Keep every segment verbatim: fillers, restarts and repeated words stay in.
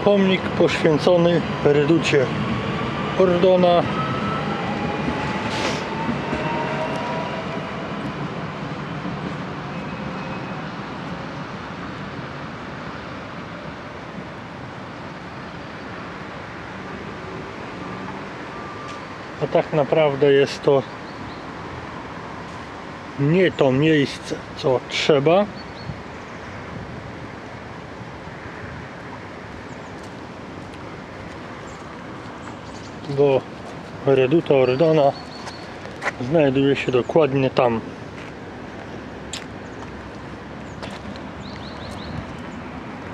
pomnik poświęcony Reducie Ordona. A tak naprawdę jest to nie to miejsce, co trzeba. Bo Reduta Ordona znajduje się dokładnie tam.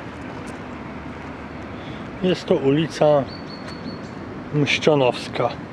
Jest to ulica Mszczonowska.